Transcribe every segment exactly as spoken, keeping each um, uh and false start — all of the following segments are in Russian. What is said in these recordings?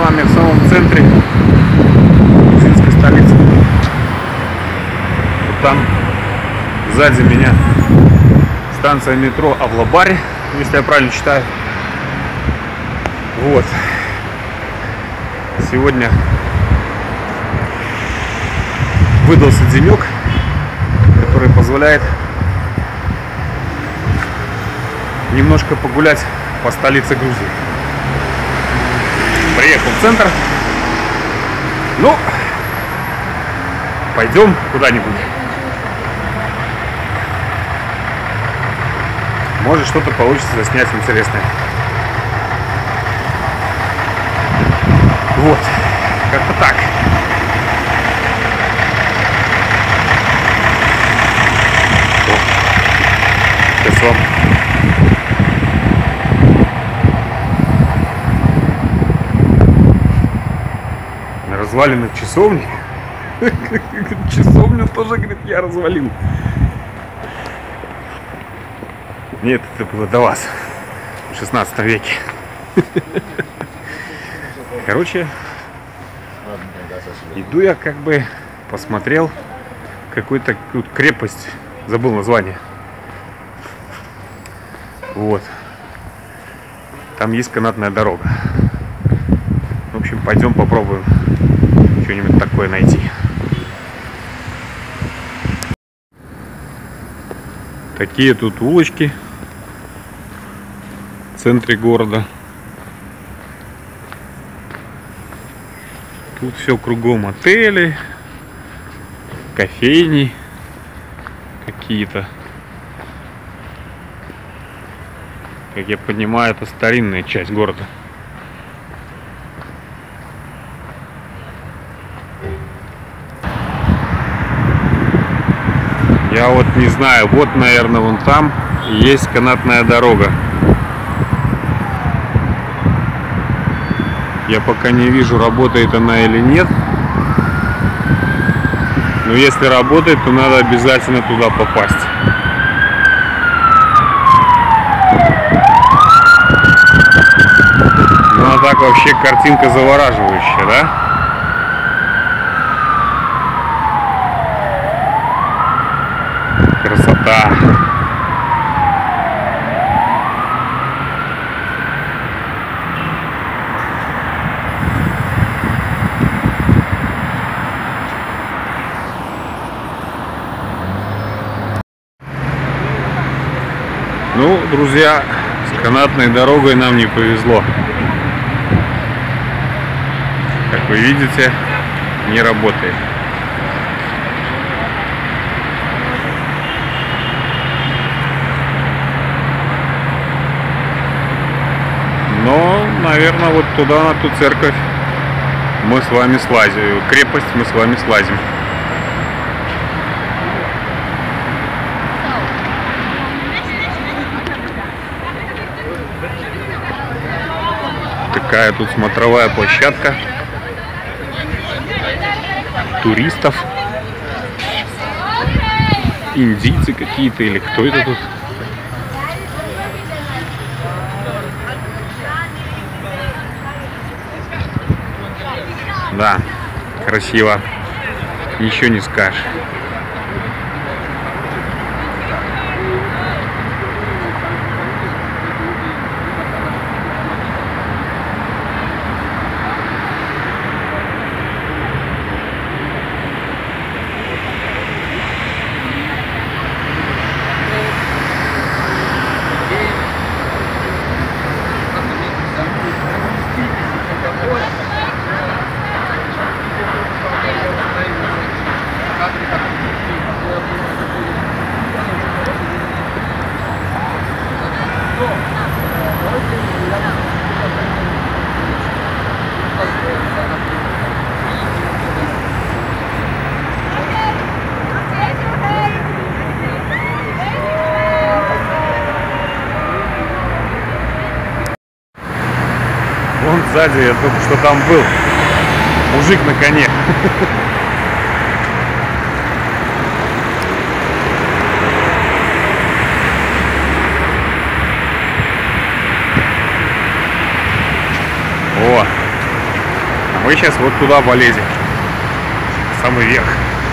вами в самом центре грузинской столицы. Вот там сзади меня станция метро Авлабари, если я правильно читаю. Вот. Сегодня выдался денек, который позволяет немножко погулять по столице Грузии. Приехал в центр. Ну, пойдем куда-нибудь. Может, что-то получится заснять интересное. Вот, как-то так. О, сейчас вам на развалинах часовни. Часовню тоже, говорит, я развалил. Нет, это было до вас в шестнадцатом веке. Короче, иду я, как бы посмотрел какую-то крепость, забыл название. Вот. Там есть канатная дорога. В общем, пойдем попробуем что-нибудь такое найти. Такие тут улочки в центре города. Тут все кругом отели, кофейни какие-то. Как я понимаю, это старинная часть города. Я вот не знаю, вот, наверное, вон там есть канатная дорога. Я пока не вижу, работает она или нет. Но если работает, то надо обязательно туда попасть. Ну а так вообще картинка завораживающая, да? Красота. Ну, друзья, с канатной дорогой нам не повезло. Как вы видите, не работает. Но, наверное, вот туда, на ту церковь, мы с вами слазим. Крепость мы с вами слазим. Такая тут смотровая площадка туристов. Индийцы какие-то или кто это тут? Да, красиво. Ничего не скажешь. Вон сзади, я только что там был. Мужик на коне. О! Мы сейчас вот туда полезем. Самый верх.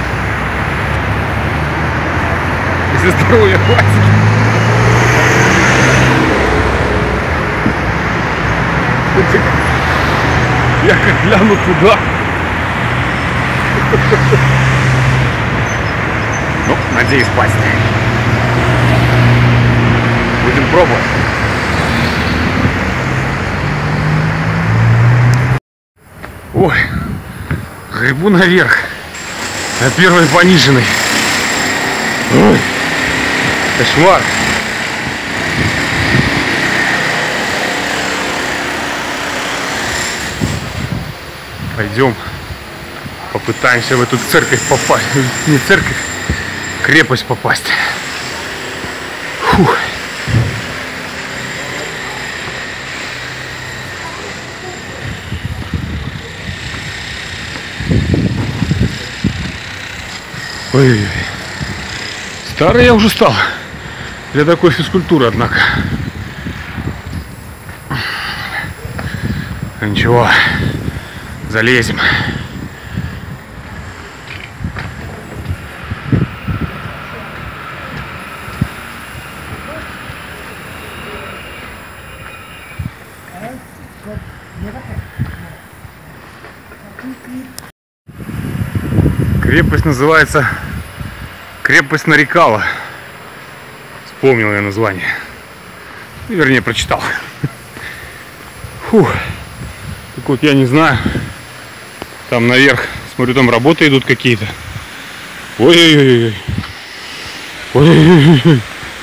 Если здоровья хватит. Я как гляну туда. Ну, надеюсь, пасть. Будем пробовать. Ой, гребу наверх. На первой пониженной. Ой, кошмар. Пойдем попытаемся в эту церковь попасть. Не церковь, крепость попасть. Фух. Ой-ой-ой. Старый я уже стал для такой физкультуры, однако. Ничего, залезем. Крепость называется крепость Нарикала. Вспомнил я название. Вернее, прочитал. Фух. Так вот, я не знаю. Там наверх, смотрю, там работы идут какие-то. Ой-ой-ой. Ой-ой-ой.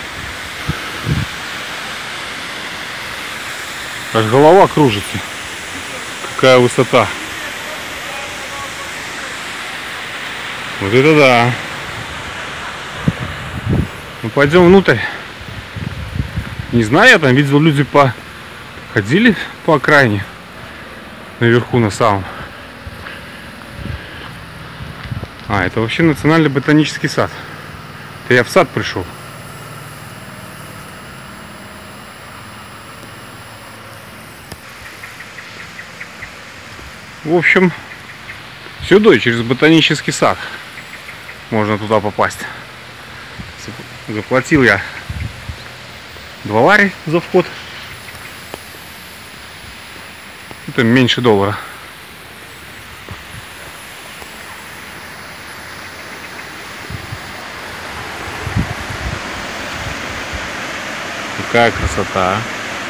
Аж голова кружится. Какая высота. Вот это да. Ну, пойдем внутрь. Не знаю, я там видел, люди походили по окраине. Наверху на самом. А, это вообще национальный ботанический сад. Это я в сад пришел. В общем, сюда, через ботанический сад. Можно туда попасть. Заплатил я два лари за вход. Это меньше доллара. Какая красота.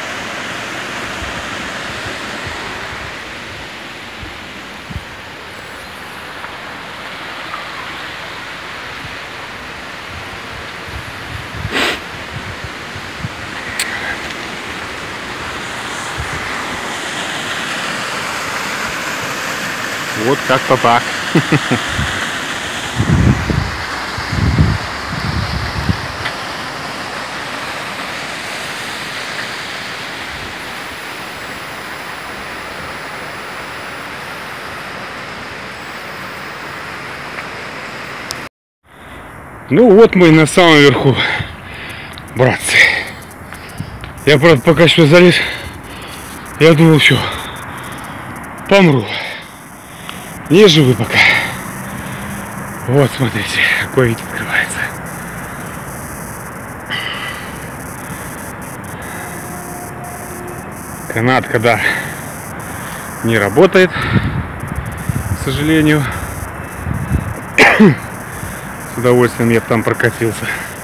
Вот как-то так. Ну вот мы на самом верху, братцы. Я, правда, пока что залез, я думал, что помру. Не живы пока. Вот, смотрите, какой вид открывается. Канат, когда не работает, к сожалению. С удовольствием я бы там прокатился.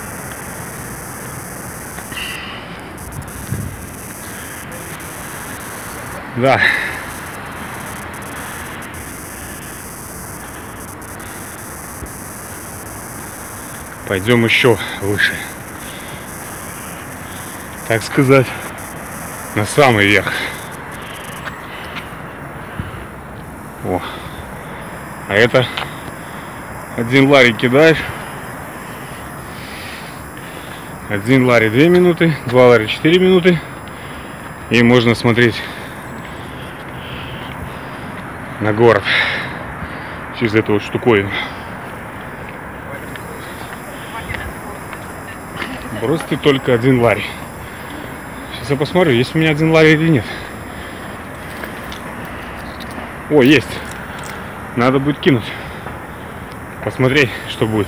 Да. Пойдем еще выше. Так сказать, на самый верх. О. А это один лари кидаешь. Один лари две минуты, два лари четыре минуты. И можно смотреть на город через эту вот штуковину. Просто только один лари. Сейчас я посмотрю, есть у меня один лари или нет. О, есть. Надо будет кинуть. Посмотреть, что будет.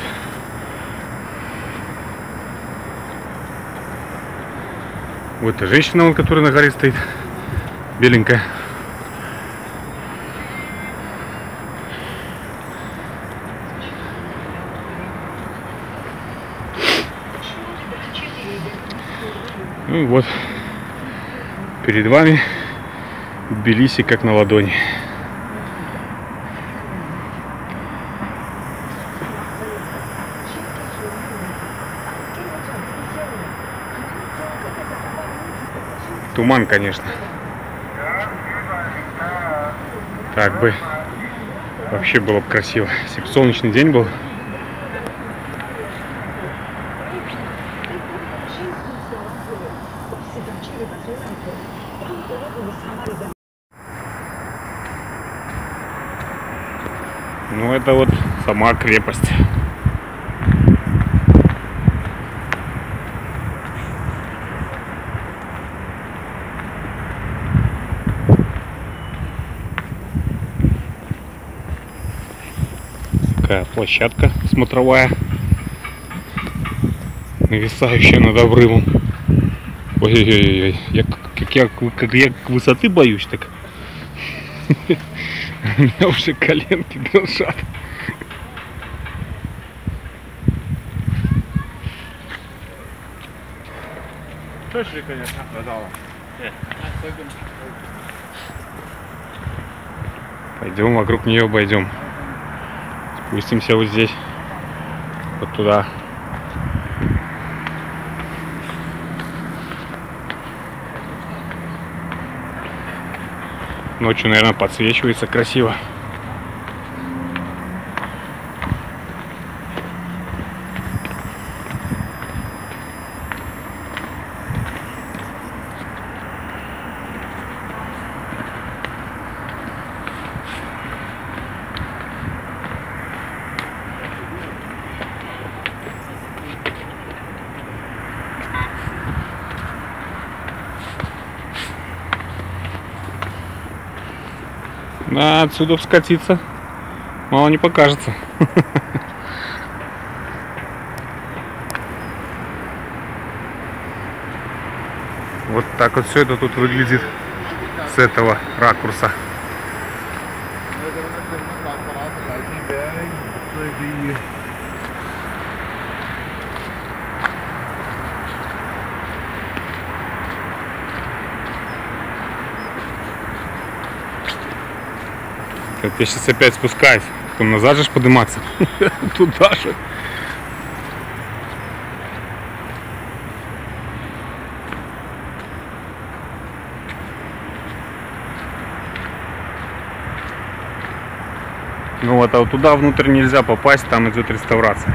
Вот эта женщина, которая на горе стоит. Беленькая. Ну и вот. Перед вами Тбилиси как на ладони. Туман, конечно. Так бы вообще было бы красиво. Если бы солнечный день был. Ну, это вот сама крепость. Такая площадка смотровая, нависающая над обрывом. Ой-ой-ой, я как я как я высоты боюсь, так у меня уже коленки дрожат. Точно, конечно, продала. Пойдем вокруг нее обойдем. Спустимся вот здесь, вот туда. Ночью, наверное, подсвечивается красиво. А отсюда скатиться мало не покажется. Вот так вот все это тут выглядит с этого ракурса. Я сейчас опять спускаюсь, потом назад же подниматься. Туда же. Ну вот, а вот туда внутрь нельзя попасть, там идет реставрация.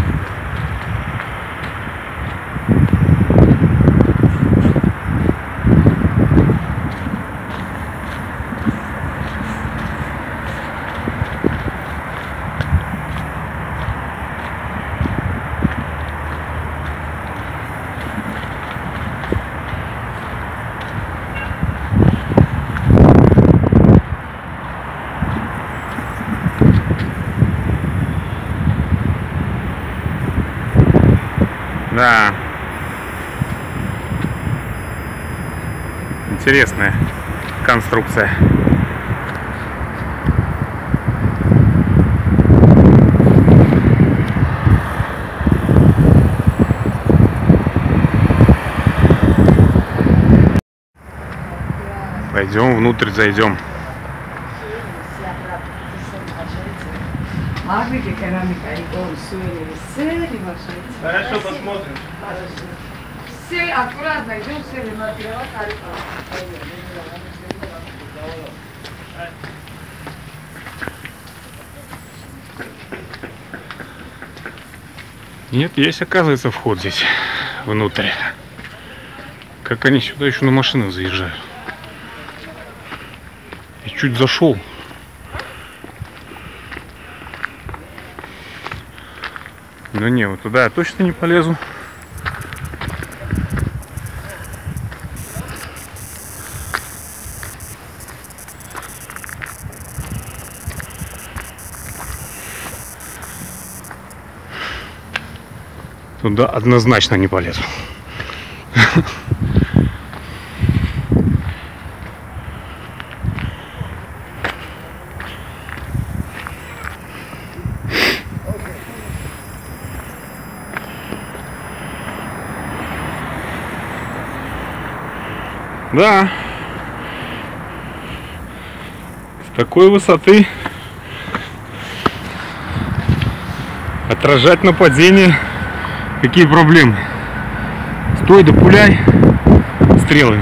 Да. Интересная конструкция. Пойдем внутрь, зайдем. Хорошо, посмотрим. Все аккуратно, идем, все ремонтировать. Нет, есть, оказывается, вход здесь внутрь. Как они сюда еще на машинах заезжают. Я чуть зашел. Но не, вот туда я точно не полезу. туда однозначно не полезу. Да, с такой высоты отражать нападение, какие проблемы? Стой да пуляй стрелами.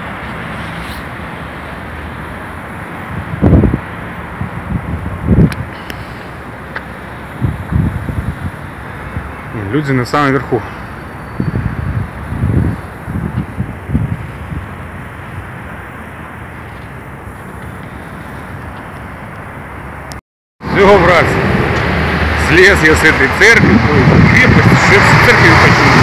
Люди на самом верху. Все, братцы, слез я с этой церкви, крепости, шеф с церковью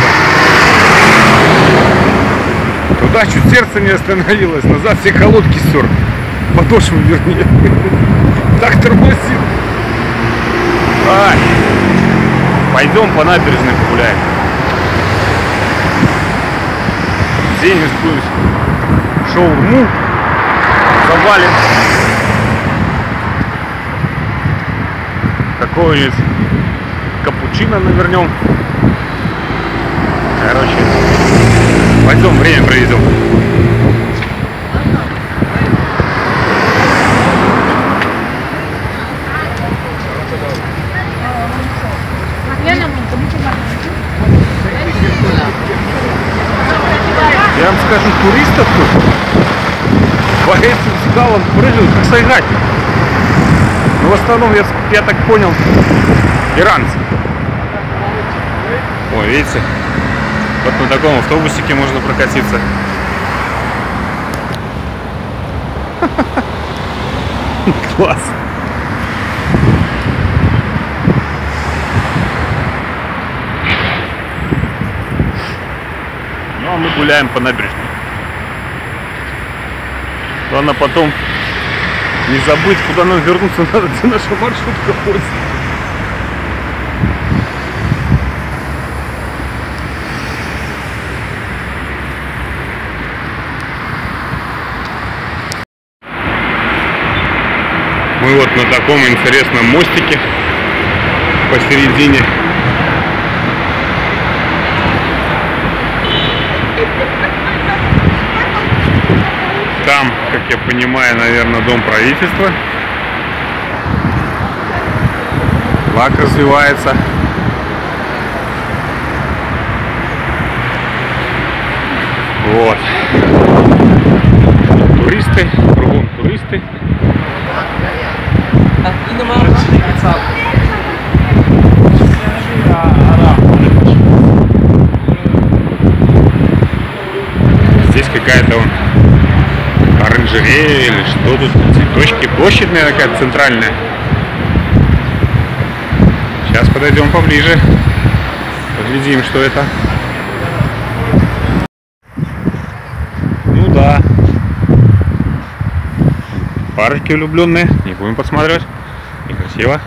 хочу. Туда чуть сердце не остановилось, назад все колодки стер, подошву вернее, так тормозил. Ай. Пойдем по набережной погуляем. День используем шаурму, завалим. Какого-нибудь капучино навернем. Короче, пойдем, время проведем. Я вам скажу, туристов тут по этим скалам прыгают, как сайгать. Но в основном, я, я так понял, иранцы. О, видите? Вот на таком автобусике можно прокатиться. Класс. Ну а мы гуляем по набережной. Главное потом не забыть, куда нам вернуться надо, где наша маршрутка ходит. Мы вот на таком интересном мостике посередине. Там, как я понимаю, наверное, дом правительства. Флаг развивается. Вот. Туристы, кругом туристы. Здесь какая-то он оранжерея или что тут, цветочки, площадь, наверное, какая-то центральная. Сейчас подойдем поближе, поглядим, что это. Ну да, парочки влюбленные, не будем подсматривать, некрасиво.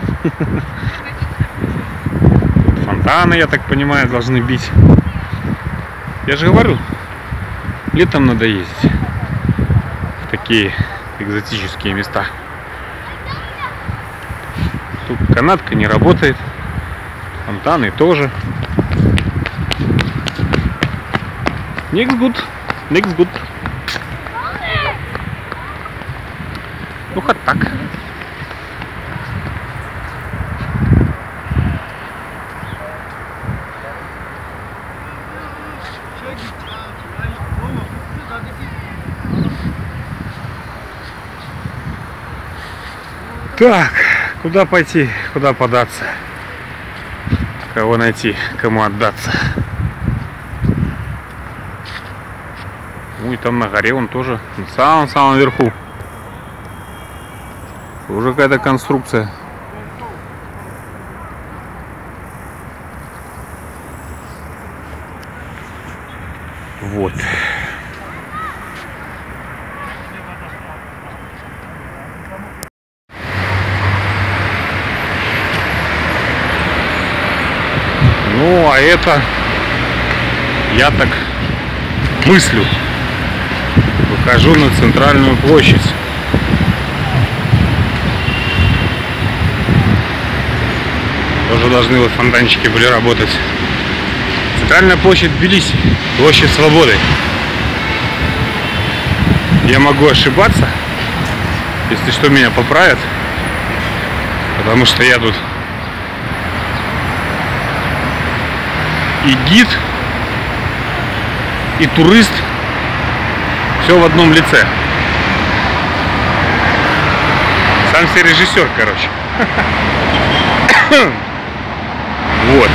Фонтаны, я так понимаю, должны бить. Я же говорю, летом надо ездить в такие экзотические места. Тут канатка не работает, фонтаны тоже. Next good, next good. Ну хоть так. Так, куда пойти, куда податься, кого найти, кому отдаться. Ну и там на горе он тоже, на самом-самом верху. Уже какая-то конструкция. Вот. Ну, а это Я так мыслю. Выхожу на центральную площадь. Тоже должны вот фонтанчики были работать. Центральная площадь Тбилиси. Площадь Свободы. Я могу ошибаться. Если что, меня поправят. Потому что я тут и гид, и турист. Все в одном лице. Сам себе режиссер, короче. Вот.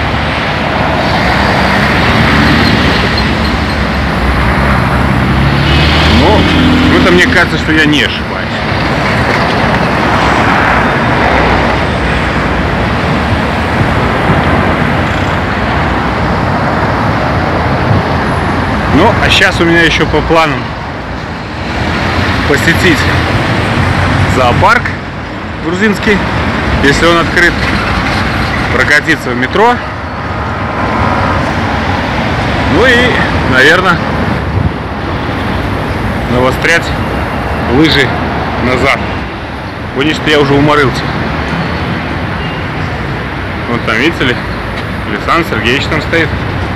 Но в этом мне кажется, что я не ошибаюсь. Ну, а сейчас у меня еще по планам посетить зоопарк грузинский, если он открыт, прокатиться в метро, ну и, наверное, навострять лыжи назад, потому что я уже уморился. Вот там, видите ли, Александр Сергеевич там стоит.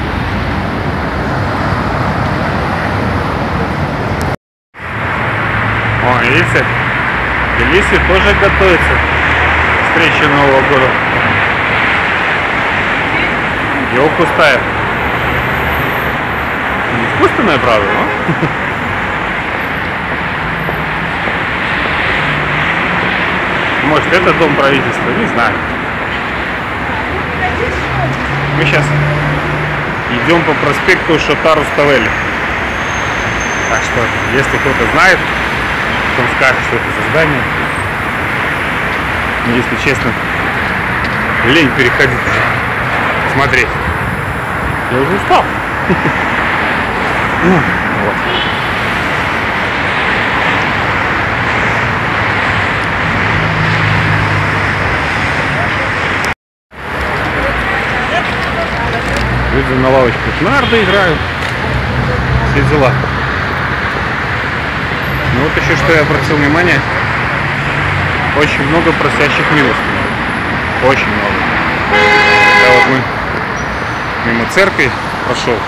О, видите, Тбилиси тоже готовится к встрече Нового года. Елку ставят. Не искусственная, правда, но? Может, это дом правительства, не знаю. Мы сейчас идем по проспекту Шота Руставели. Так что, если кто-то знает, он скажет, что это за здание. Если честно, лень переходить, смотреть. Я уже устал. Вот. Люди на лавочках нарды играют. Все дела. Ну вот еще что я обратил внимание. Очень много просящих милостыню. Очень много. Когда вот мы мимо церкви прошел.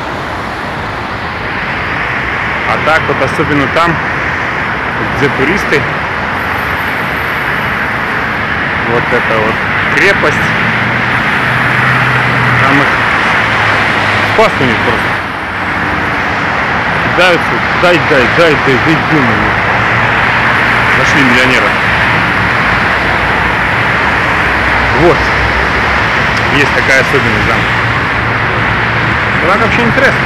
А так вот особенно там, где туристы. Вот это вот крепость. Там их спас у них просто. Кидаются, дай, дай, дай, дай, дай, дай. Нашли миллионера. Вот. Есть такая особенность замка. Да, вообще интересно.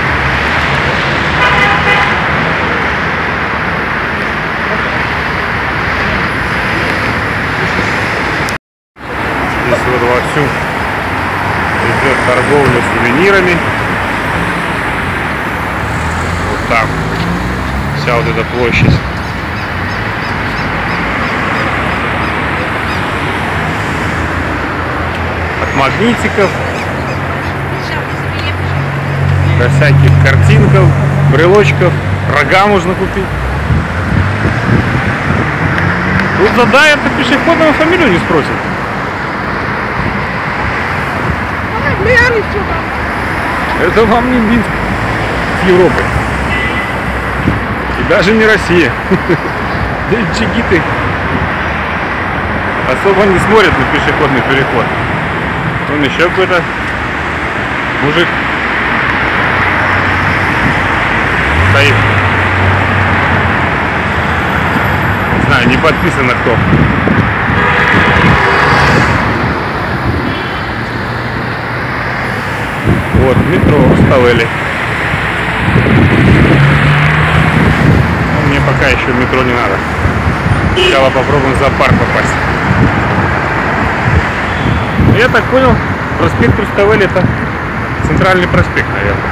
Здесь вот вовсю идет торговля сувенирами. Вот так. Вся вот эта площадь. От магнитиков до всяких картинков, брелочков, рога можно купить. Тут задай, это пешеходного фамилию не спросит. Это вам не Минск с Европы. И даже не Россия. Здесь джигиты особо не смотрят на пешеходный переход. Вон еще какой-то мужик стоит. Не знаю, не подписано кто. Вот, метро Руставели. Мне пока еще в метро не надо. Сначала попробуем в зоопарк попасть. Я так понял, проспект Руставели — это центральный проспект, наверное.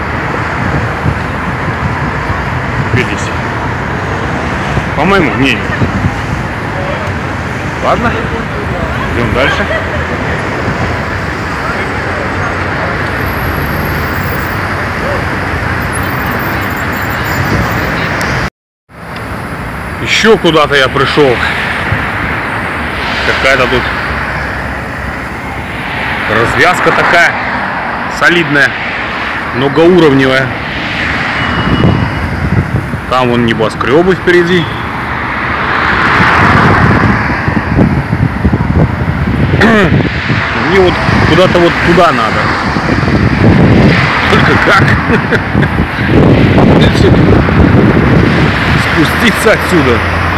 Тбилиси. По моему мнению. Ладно, идем дальше. Еще куда-то я пришел. Какая-то тут развязка такая солидная, многоуровневая. Там вон небоскребы впереди. Мне вот куда-то вот туда надо. Только как? Спуститься отсюда.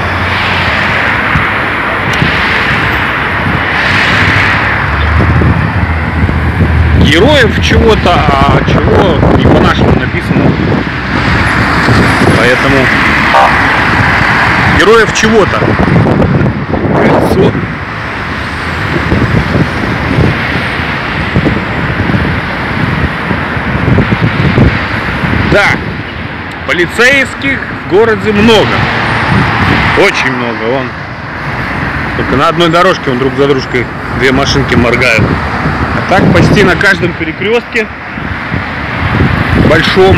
Героев чего-то, а чего не по-нашему написано. Поэтому героев чего-то. Кольцо. Да, полицейских в городе много. Очень много. Вон. Только на одной дорожке он друг за дружкой две машинки моргают. А так почти на каждом перекрестке большом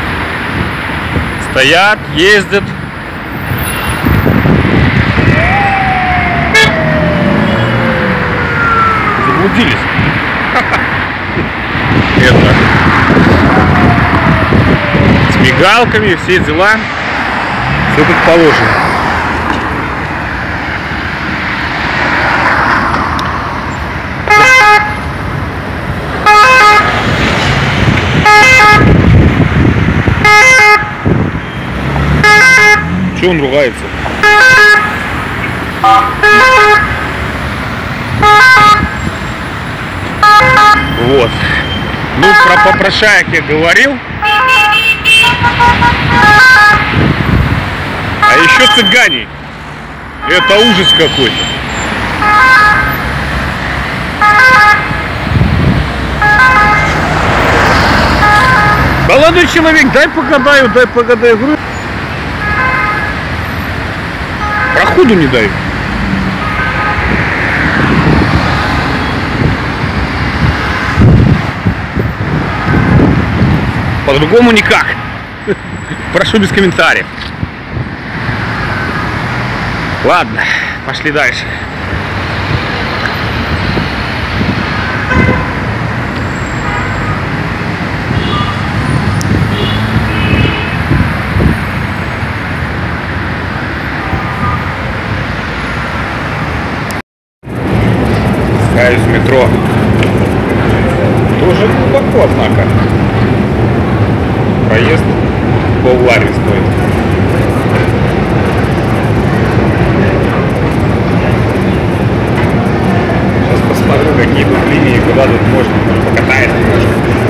стоят, ездят. Заблудились. Это с мигалками, все дела. Все как положено. Че он ругается? Вот. Ну, про попрошаек я говорил. А еще цыгане. Это ужас какой-то. Молодой человек, дай погадаю, дай погадаю. Говорю, проходу не дают. По-другому никак. Прошу без комментариев. Ладно, пошли дальше. Спускаюсь в метро. Тоже глубоко, однако. Проезд поллари стоит. Сейчас посмотрю, какие тут линии, куда тут можно. Покатаюсь немножко.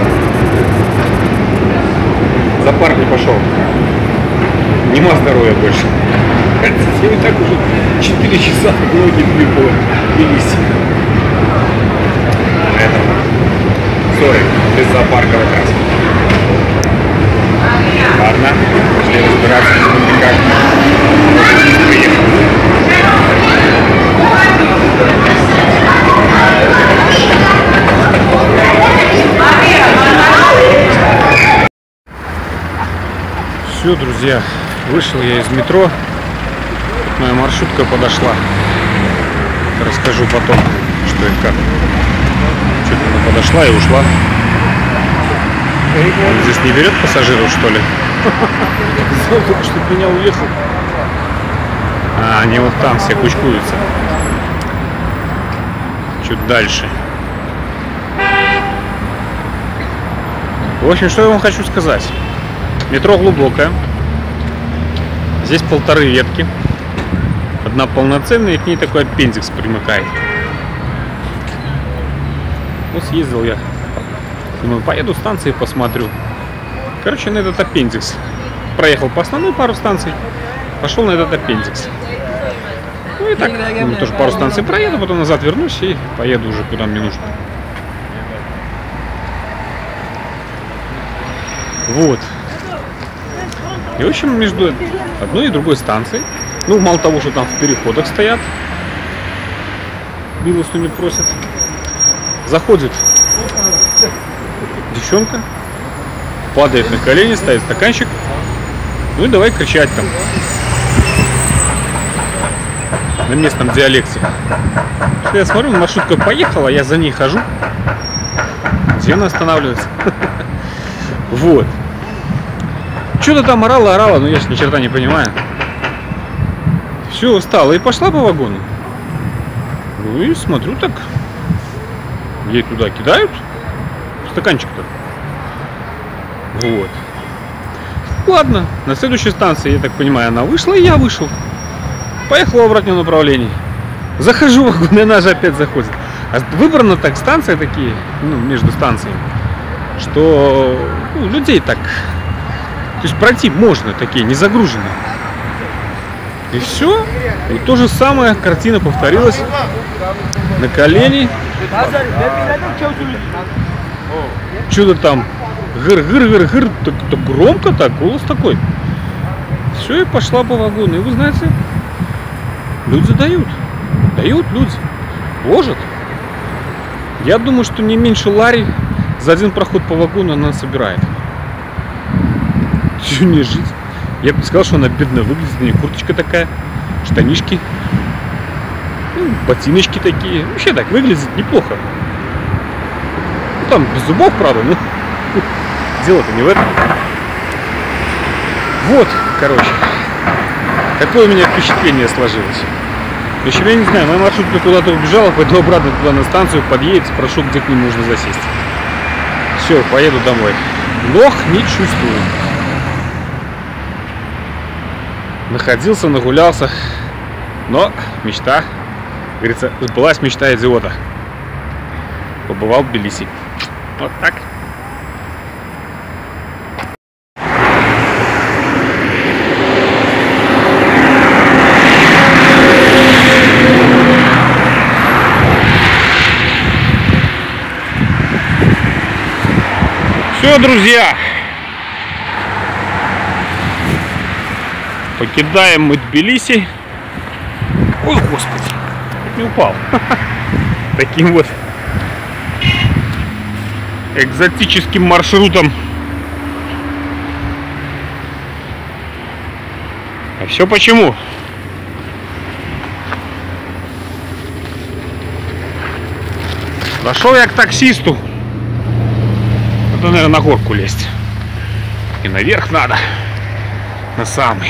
За парк не пошел. Нема здоровья больше. Я и так уже четыре часа ноги двигались. Поэтому сори, без зоопарка как раз. Ладно, пошли разбираться, как приехал. Все, друзья, вышел я из метро. Моя маршрутка подошла. Расскажу потом, что и как. Что-то она подошла и ушла. Он здесь не берет пассажиров, что ли? Знал только, что от меня уехал. А, они вот там все кучкуются. Чуть дальше. В общем, что я вам хочу сказать. Метро глубокое. Здесь полторы ветки. Одна полноценная, и к ней такой аппендикс примыкает. Ну, съездил я. Думаю, поеду станции посмотрю. Короче, на этот аппендикс. Проехал по основной пару станций. Пошел на этот аппендикс. Ну и так, думаю, тоже пару станций проеду, потом назад вернусь и поеду уже куда мне нужно. Вот. И в общем, между одной и другой станцией, ну, мало того, что там в переходах стоят, милостью не просят, заходит девчонка, падает на колени, ставит стаканчик, ну и давай кричать там. на местном диалекте. Что я смотрю, маршрутка поехала, я за ней хожу. Где она останавливается? Вот. Что-то там орала, орала, но я ж ни черта не понимаю. Все, встала и пошла по вагону. Ну и смотрю так. Ей туда кидают стаканчик-то. Вот. Ладно, на следующей станции, я так понимаю, она вышла, и я вышел. Поехал в обратном направлении. Захожу в вагон, и она же опять заходит. А выбрано так станции такие, ну, между станциями, что ну, людей так... То есть пройти можно, такие, не загруженные. И все. И то же самое, картина повторилась. На колени. Что-то там гыр-гыр-гыр-гыр, так, так громко так, голос такой. Все, и пошла по вагону. И вы знаете, люди дают. Дают люди. Ложат. Я думаю, что не меньше лари за один проход по вагону она собирает. Чего не жить? Я бы сказал, что она бедно выглядит. У нее курточка такая, штанишки, ну, ботиночки такие. Вообще так выглядит неплохо. Ну, там без зубов, правда, но дело-то не в этом. Вот, короче, какое у меня впечатление сложилось. В общем, я не знаю, моя маршрутка куда-то убежала, пойду обратно туда на станцию, подъедет, спрошу, где к ним нужно засесть. Все, поеду домой. Ног не чувствую. Находился, нагулялся, но мечта, как говорится, сбылась мечта идиота. Побывал в Тбилиси. Вот так. Все, друзья, покидаем мы Тбилиси. Ой, господи, чуть не упал. Таким вот экзотическим маршрутом. А все почему? Зашел я к таксисту. Это, наверное, на горку лезть. И наверх надо. На самый.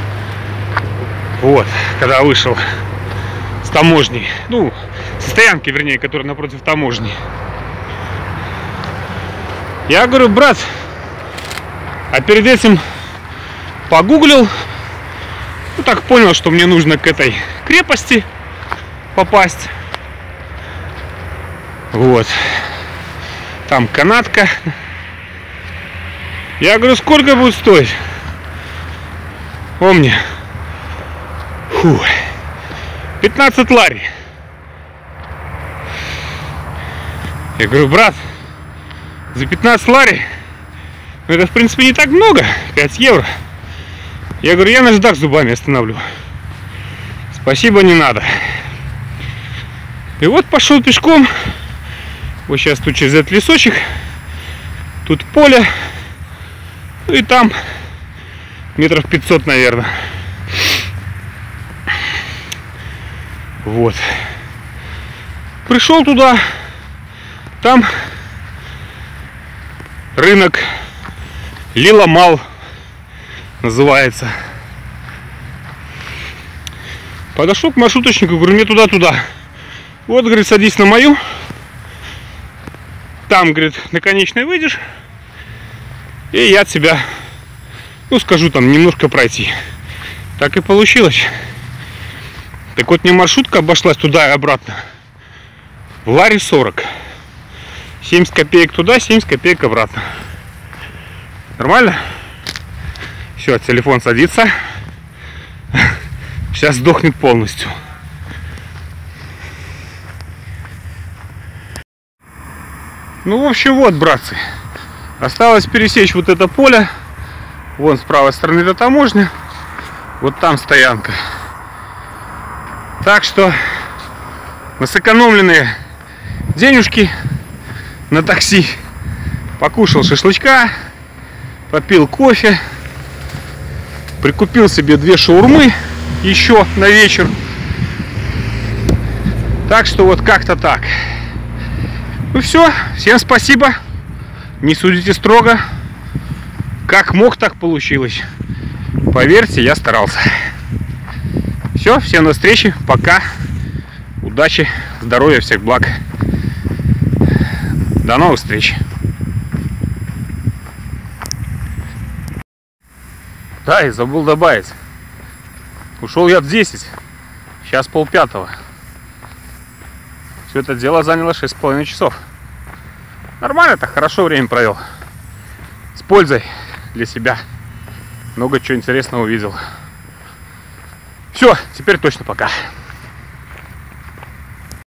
Вот, когда вышел с таможни. Ну, со стоянки, вернее, которая напротив таможни. Я говорю, брат, а перед этим погуглил. Ну, так понял, что мне нужно к этой крепости попасть. Вот. Там канатка. Я говорю, сколько будет стоить? Помни. Фу. пятнадцать лари. Я говорю, брат, за пятнадцать лари, это в принципе не так много, пять евро. Я говорю, я наждак зубами остановлю. Спасибо, не надо. И вот пошел пешком. Вот сейчас тут через этот лесочек. Тут поле. Ну и там метров пятьсот, наверное. Вот. Пришел туда. Там рынок Лиламал называется. Подошел к маршруточнику, говорю, мне туда-туда. Вот, говорит, садись на мою. Там, говорит, на конечной выйдешь. И я тебя, ну, скажу, там немножко пройти. Так и получилось. Так вот, мне маршрутка обошлась туда и обратно в лари сорок. семьдесят копеек туда, семьдесят копеек обратно. Нормально? Все, телефон садится. Сейчас сдохнет полностью. Ну, в общем, вот, братцы. Осталось пересечь вот это поле. Вон с правой стороны это таможня. Вот там стоянка. Так что на сэкономленные денежки на такси покушал шашлычка, попил кофе, прикупил себе две шаурмы еще на вечер. Так что вот как-то так. Ну все, всем спасибо. Не судите строго. Как мог, так получилось. Поверьте, я старался. Все, всем до встречи. Пока. Удачи, здоровья, всех благ. До новых встреч. Да, и забыл добавить. Ушел я в десять. Сейчас полпятого. Все это дело заняло шесть с половиной часов. Нормально так, хорошо время провел. С пользой для себя. Много чего интересного увидел. Все, теперь точно пока.